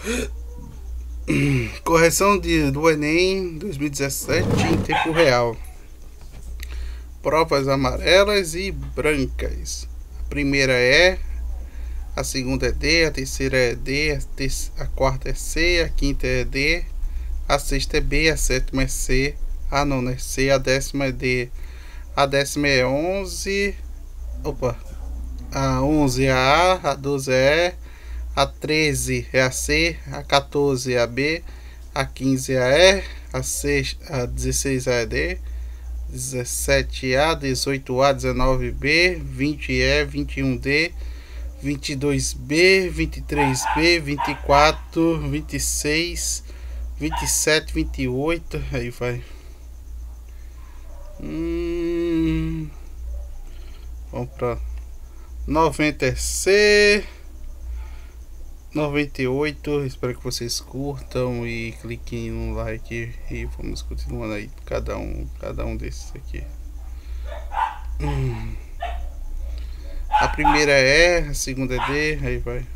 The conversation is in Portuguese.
Correção do Enem 2017 em tempo real. Provas amarelas e brancas. A primeira é, a segunda é D, a terceira é D, a quarta é C, a quinta é D, a sexta é B, a sétima é C, a nona é C, a décima é D, a décima é 11, a 11 é a 12 é E, a 13 é a C, a 14 é a B, a 15 é a E, a 16 é a D, 17A, 18A, 19B, 20E, 21D, 22B, 23B, 24, 26, 27, 28, aí vai. Vamos pra 90C, 98. Espero que vocês curtam e cliquem no like e vamos continuando aí cada um desses aqui. A primeira é, a segunda é D, aí vai.